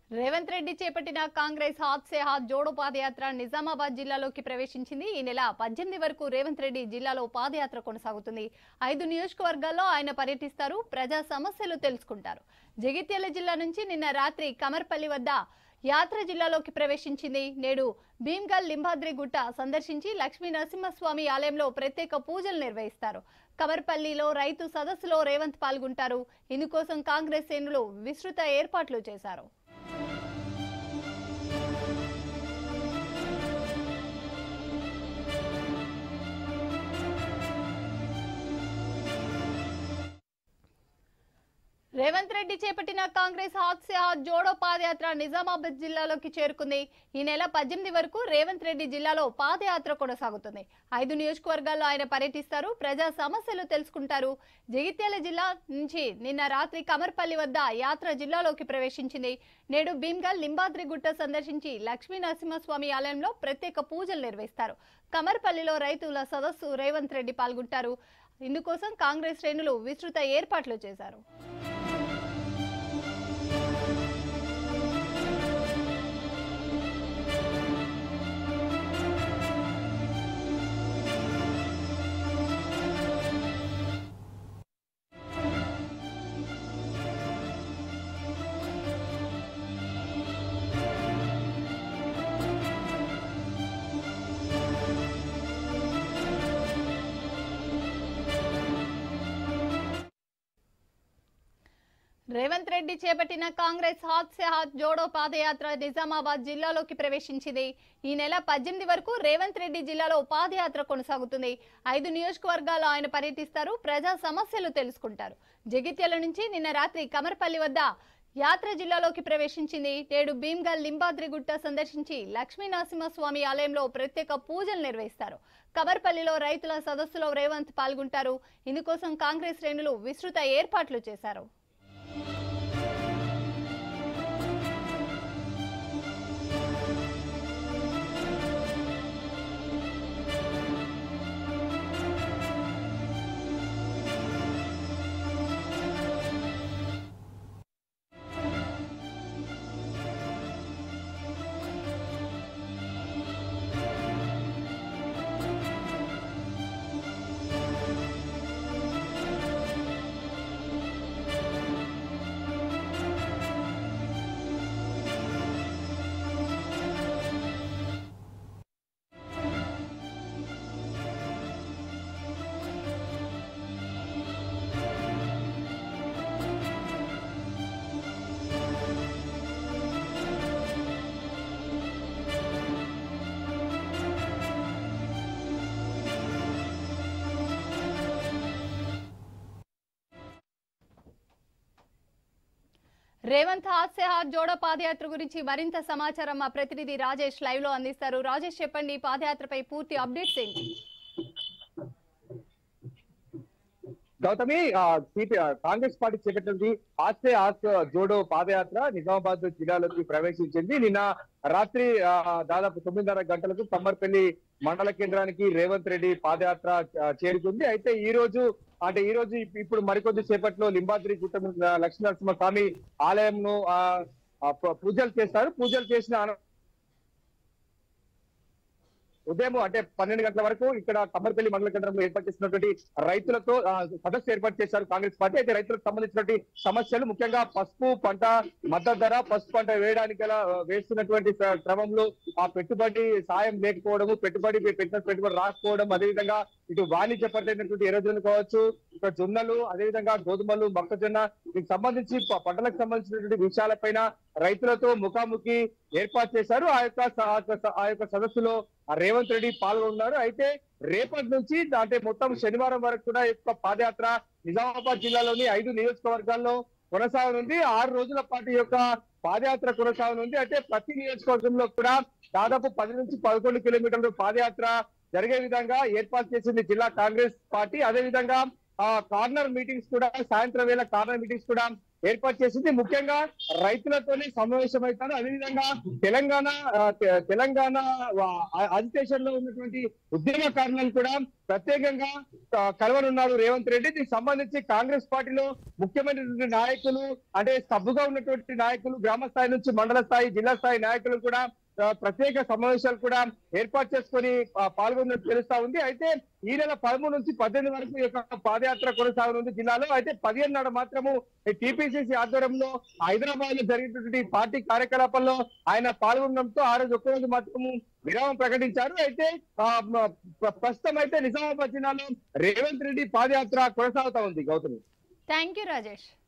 రేవంత్ రెడ్డి చేపట్టిన కాంగ్రెస్ హాత్ సే హాత్ జోడో పాదయాత్ర నిజామాబాద్ జిల్లాలోకి ప్రవేశించింది. ఈ నెల 18 వరకు రేవంత్ రెడ్డి జిల్లాలో పాదయాత్ర కొనసాగుతుంది. 5 నియోజకవర్గాల్లో ఆయన పర్యటిస్తారు, ప్రజా సమస్యలు తెలుసుకుంటారు. జగిత్యాల జిల్లా నుంచి నిన్న రాత్రి కమర్పల్లి వద్ద యాత్ర జిల్లాలోకి ప్రవేశించింది. నేడు భీమ్గల్ లింబాద్రి గుట్ట సందర్శించి లక్ష్మీ నరసింహస్వామి ఆలయంలో ప్రత్యేక పూజలు నిర్వహిస్తారు. కమర్పల్లిలో రైతు సదస్సులో రేవంత్ పాల్గొంటారు. ఇందుకోసం కాంగ్రెస్ శ్రేణులు విస్తృత ఏర్పాట్లు చేశారు. రేవంత్ రెడ్డి చేపట్టిన కాంగ్రెస్ హాత్ సే హాత్ జోడో పాదయాత్ర నిజామాబాద్ జిల్లాలోకి చేరుకుంది. ఈ నెల 18 వరకు రేవంత్ రెడ్డి జిల్లాలో పాదయాత్ర కొనసాగుతుంది. 5 నియోజకవర్గాల్లో ఆయన పర్యటిస్తారు, ప్రజా సమస్యలు తెలుసుకుంటారు. జగిత్యాల జిల్లా నుంచి నిన్న రాత్రి కమర్పల్లి వద్ద యాత్ర జిల్లాలోకి ప్రవేశించింది. నేడు భీమ్గల్ లింబాద్రి గుట్ట సందర్శించి లక్ష్మీ నరసింహస్వామి ఆలయంలో ప్రత్యేక పూజలు నిర్వహిస్తారు. కమర్పల్లిలో రైతుల సదస్సు రేవంత్ రెడ్డి పాల్గొంటారు. ఇందుకోసం కాంగ్రెస్ శ్రేణులు విస్తృత ఏర్పాట్లు చేశారు. రేవంత్ రెడ్డి చేపట్టిన కాంగ్రెస్ హాత్ సే హాత్ జోడో పాదయాత్ర నిజామాబాద్ జిల్లాలోకి ప్రవేశించింది. ఈ నెల 18 వరకు రేవంత్ రెడ్డి జిల్లాలో పాదయాత్ర కొనసాగుతుంది. 5 నియోజకవర్గాల్లో ఆయన పర్యటిస్తారు, ప్రజా సమస్యలు తెలుసుకుంటారు. జగిత్యాల నుంచి నిన్న రాత్రి కమర్పల్లి వద్ద యాత్ర జిల్లాలోకి ప్రవేశించింది. నేడు భీమ్గల్ లింబాద్రి గుట్ట సందర్శించి లక్ష్మీ నరసింహస్వామి ఆలయంలో ప్రత్యేక పూజలు నిర్వహిస్తారు. కమర్పల్లిలో రైతుల సదస్సులో రేవంత్ పాల్గొంటారు. ఇందుకోసం కాంగ్రెస్ శ్రేణులు విస్తృత ఏర్పాట్లు చేశారు. రేవంత్ హాత్ సే హాత్ జోడో పాదయాత్ర గురించి మరింత సమాచారం మా ప్రతినిధి రాజేష్ లైవ్ లో అందిస్తారు. రాజేష్, చెప్పండి, పాదయాత్రపై పూర్తి అప్డేట్స్ ఏంటి? గౌతమి, కాంగ్రెస్ పార్టీ చేపట్టింది హాత్ సే హాత్ జోడో పాదయాత్ర నిజామాబాద్ జిల్లాలోకి ప్రవేశించింది. నిన్న రాత్రి దాదాపు 9:30 గంటలకు కమ్మర్పల్లి మండల కేంద్రానికి రేవంత్ రెడ్డి పాదయాత్ర చేరుకుంది. అయితే ఈ రోజు ఇప్పుడు మరికొద్ది సేపట్లో లింబాద్రి గుట్ట లక్ష్మీ నరసింహ స్వామి ఆలయంను పూజలు చేస్తారు. పూజలు చేసిన ఉదయం అంటే 12 గంటల వరకు ఇక్కడ కమ్మర్పల్లి మండల కేంద్రంలో ఏర్పాటు చేసినటువంటి రైతులతో సదస్సు ఏర్పాటు చేశారు కాంగ్రెస్ పార్టీ. అయితే రైతులకు సంబంధించినటువంటి సమస్యలు, ముఖ్యంగా పసుపు పంట మద్దతు ధర, పసుపు పంట వేయడానికి వేస్తున్నటువంటి క్రమంలో ఆ పెట్టుబడి సాయం లేకపోవడము, పెట్టిన పెట్టుబడి రాకపోవడం, అదేవిధంగా ఇటు వాణిజ్య పరిధినటువంటి ఎరువులు కావచ్చు, ఇక్కడ జొన్నలు, అదేవిధంగా గోధుమలు, మొక్కజొన్న, దీనికి సంబంధించి పంటలకు సంబంధించినటువంటి విషయాలపైన రైతులతో ముఖాముఖి ఏర్పాటు చేశారు. ఆ యొక్క సదస్సులో రేవంత్ రెడ్డి పాల్గొన్నారు. అయితే రేపటి నుంచి అంటే మొత్తం శనివారం వరకు కూడా యొక్క పాదయాత్ర నిజామాబాద్ జిల్లాలోని 5 నియోజకవర్గాల్లో కొనసాగనుంది. 6 రోజుల పాటు యొక్క పాదయాత్ర కొనసాగనుంది. అయితే ప్రతి నియోజకవర్గంలో కూడా దాదాపు 10 నుంచి 11 కిలోమీటర్ల పాదయాత్ర జరిగే విధంగా ఏర్పాటు చేసింది జిల్లా కాంగ్రెస్ పార్టీ. అదేవిధంగా కార్నర్ మీటింగ్స్ కూడా, సాయంత్రం వేళ కార్నర్ మీటింగ్స్ కూడా ఏర్పాటు చేసింది. ముఖ్యంగా రైతులతోనే సమావేశం అవుతారు. అదేవిధంగా తెలంగాణ అజిటేషన్ లో ఉన్నటువంటి ఉద్యమకారులను కూడా ప్రత్యేకంగా కలవనున్నారు రేవంత్ రెడ్డి. దీనికి సంబంధించి కాంగ్రెస్ పార్టీలో ముఖ్యమైనటువంటి నాయకులు, అంటే సబ్బుగా ఉన్నటువంటి నాయకులు, గ్రామ స్థాయి నుంచి మండల స్థాయి, జిల్లా స్థాయి నాయకులు కూడా ప్రత్యేక సమావేశాలు కూడా ఏర్పాటు చేసుకొని పాల్గొన్నట్టు తెలుస్తా ఉంది. అయితే ఈ నెల 13 నుంచి 18 వరకు ఈ యొక్క పాదయాత్ర కొనసాగనుంది జిల్లాలో. అయితే 15 నాడు మాత్రము టిపిసిసి ఆధ్వర్యంలో హైదరాబాద్ లో జరిగినటువంటి పార్టీ కార్యకలాపాల్లో ఆయన పాల్గొనడంతో ఆ రోజు ఒక్కరోజు మాత్రము విరామం ప్రకటించారు. అయితే ప్రస్తుతం అయితే నిజామాబాద్ జిల్లాలో రేవంత్ రెడ్డి పాదయాత్ర కొనసాగుతా ఉంది. Gautami, thank you Rajesh.